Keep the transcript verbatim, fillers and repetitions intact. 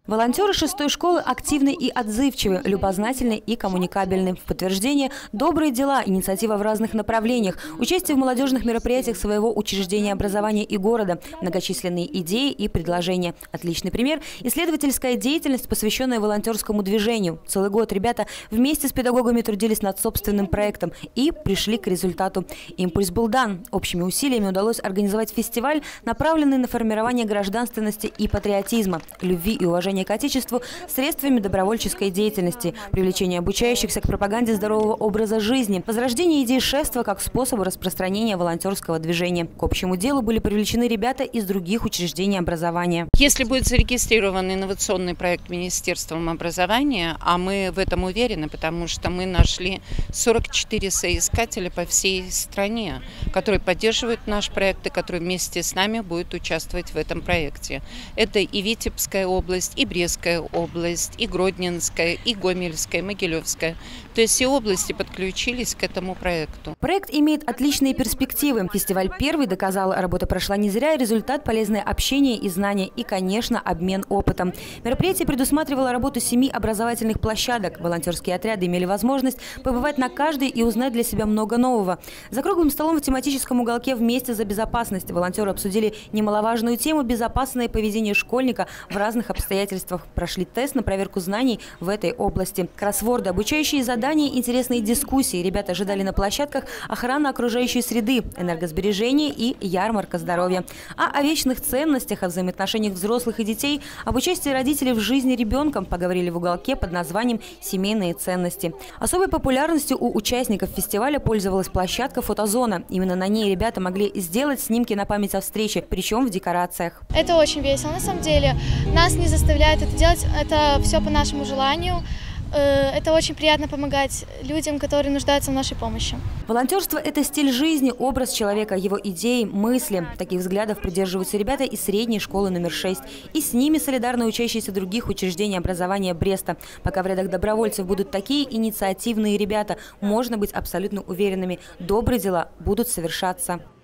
Волонтеры шестой школы активны и отзывчивы, любознательны и коммуникабельны. В подтверждение – добрые дела, инициатива в разных направлениях, участие в молодежных мероприятиях своего учреждения образования и города, многочисленные идеи и предложения. Отличный пример – исследовательская деятельность, посвященная волонтерскому движению. Целый год ребята вместе с педагогами трудились над собственным проектом и пришли к результату. Импульс был дан. Общими усилиями удалось организовать фестиваль, направленный на формирование гражданственности и патриотизма, любви и уважения к Отечеству средствами добровольческой деятельности, привлечение обучающихся к пропаганде здорового образа жизни, возрождение идеи шефства как способа распространения волонтерского движения. К общему делу были привлечены ребята из других учреждений образования. Если будет зарегистрирован инновационный проект Министерством образования, а мы в этом уверены, потому что мы нашли сорок четыре соискателя по всей стране, которые поддерживают наш проект и которые вместе с нами будут участвовать в этом проекте. Это и Витебская область, и Брестская область, и Гродненская, и Гомельская, и Могилевская. То есть все области подключились к этому проекту. Проект имеет отличные перспективы. Фестиваль первый доказал, работа прошла не зря, результат – полезное общение и знания, и, конечно, обмен опытом. Мероприятие предусматривало работу семи образовательных площадок. Волонтерские отряды имели возможность побывать на каждой и узнать для себя много нового. За круглым столом в тематическом уголке «Вместе за безопасность» волонтеры обсудили немаловажную тему – безопасное поведение школьника в разных обстоятельствах. Прошли тест на проверку знаний в этой области. Кроссворды, обучающие задания, интересные дискуссии. Ребята ожидали на площадках охрана окружающей среды, энергосбережение и ярмарка здоровья. А о вечных ценностях, о взаимоотношениях взрослых и детей, об участии родителей в жизни ребенка поговорили в уголке под названием «Семейные ценности». Особой популярностью у участников фестиваля пользовалась площадка «Фотозона». Именно на ней ребята могли сделать снимки на память о встрече, причем в декорациях. Это очень весело, на самом деле. Нас не заставляют это делать, это все по нашему желанию. Это очень приятно помогать людям, которые нуждаются в нашей помощи. Волонтерство – это стиль жизни, образ человека, его идеи, мысли. Таких взглядов придерживаются ребята из средней школы номер шесть. И с ними солидарно учащиеся других учреждений образования Бреста. Пока в рядах добровольцев будут такие инициативные ребята, можно быть абсолютно уверенными – добрые дела будут совершаться.